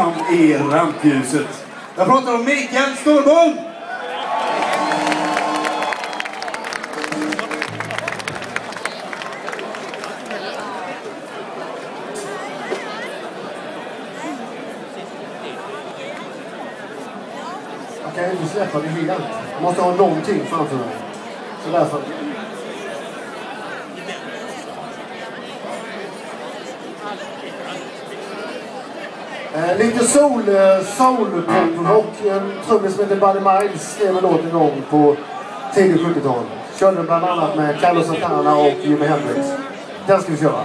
fram i rampljuset. Jag pratar om Mikael Stålbom! Jag kan inte släppa det helt. Jag måste ha någonting framför mig. Så därför. Lite soul-pop-rock. En trummis som heter Buddy Miles skrev en låt en gång på tidigt 70-tal. Körde bland annat med Carlos Santana och Jimi Hendrix. Den ska vi köra.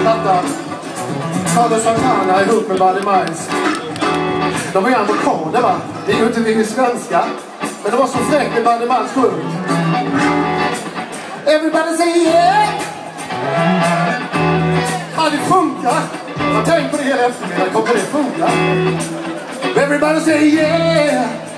platta. Carlos Santana ihop med Buddy Miles. De var ju amerikaner, va? Det är ju inte vi svenska. Men det var så fräckt med Buddy Miles sjöng. Everybody say yeah! Ja, det funkar. Jag tänkte på det hela eftermiddagen. Kommer det funka? Everybody say yeah!